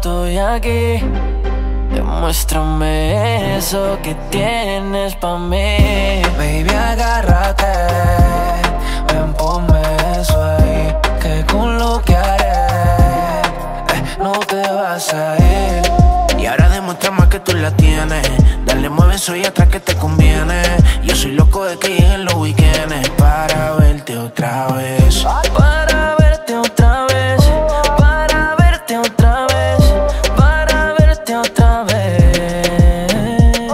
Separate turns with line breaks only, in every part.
estoy aquí. Demuéstrame eso que tienes pa' mí.
Baby, agárrate, ven, ponme eso ahí, que con lo que haré, no te vas a ir.
Y ahora demuéstrame que tú la tienes. Dale, mueve eso y atrás que te conviene. Yo soy loco de que lleguen los weekends para verte otra vez.
Para verte otra vez, para verte otra vez, para verte otra vez.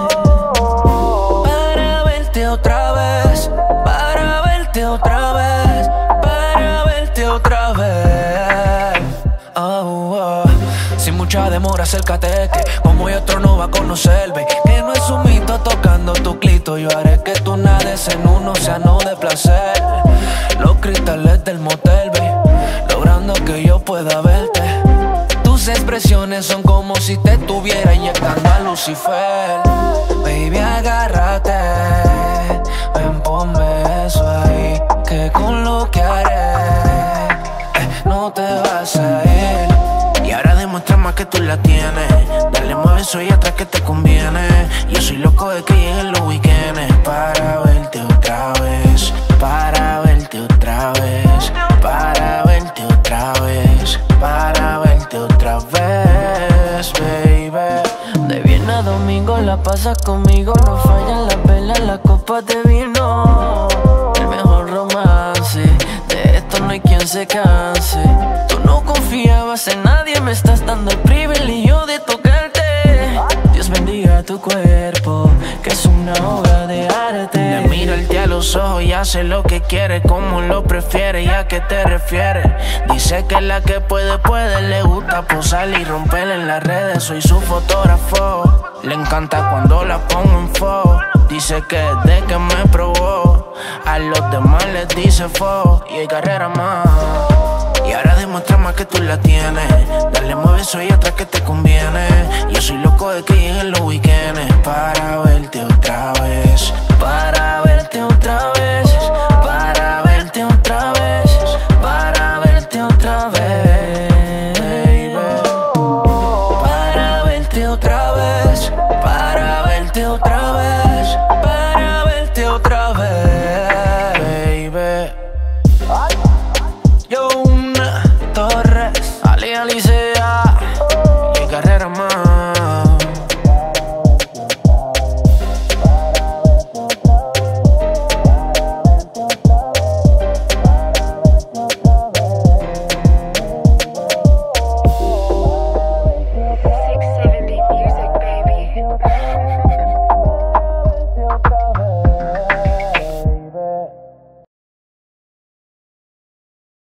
Para verte otra vez, para verte otra vez, para verte otra vez. Oh, oh. Sin mucha demora acércate, que como y otro no va a conocer, ve, que no es un mito tocando tu clito. Yo haré que tú nades en un océano de placer. Los cristales del motel, ve, logrando que yo pueda verte. Tus expresiones son como si te estuviera inyectando a Lucifer. Baby, agárrate, ven, ponme eso ahí, que con lo que haré, no te vas a ir.
Y ahora demuéstrame que tú la tienes. Dale, mueve eso y atrás que te conviene. Yo soy loco de que lleguen los weekends para verte otra vez, para verte otra vez, para verte otra vez, para verte otra vez, baby.
De viernes a domingo la pasas conmigo. No fallan las velas, las copas de vino. El mejor romance, de esto no hay quien se canse. Tú no confiabas en nadie, me estás dando el privilegio de tocarte. Dios bendiga tu cuerpo, que es una obra de arte.
De mirarte a los ojos y hace lo que quiere, como lo prefiere y a qué te refieres. Dice que la que puede, le gusta posar y romper en las redes. Soy su fotógrafo, le encanta cuando la pongo en foto. Dice que desde que me probó, a los demás les dice fo. Y hay carrera más. Y ahora demuéstrame que tú la tienes. Dale, mueve eso y atrás que te conviene. Yo soy loco de que lleguen los weekends para ver